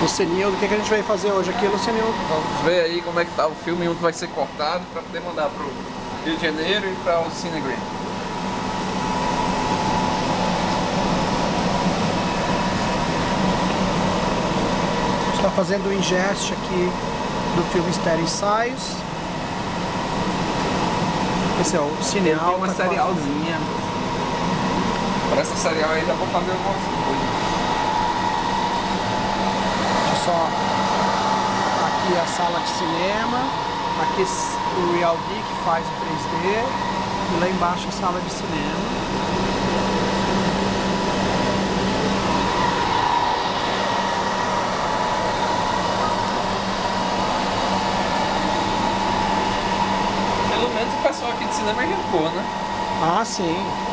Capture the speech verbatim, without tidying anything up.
Lucenildo, o que, que a gente vai fazer hoje aqui, Lucenildo? Vamos ver aí como é que tá o filme, onde vai ser cortado para poder mandar pro Rio de Janeiro e para o Cinegreen. A gente está fazendo o ingest aqui do filme Estéreo Ensaios. Esse é o Cineal. Tem uma serialzinha. Para essa serial aí dá pra fazer algumas coisas. Deixa só. Aqui a sala de cinema. Aqui o Real Geek que faz o três D. E lá embaixo a sala de cinema. Pelo menos o pessoal aqui de cinema é gente boa, né? Ah, sim.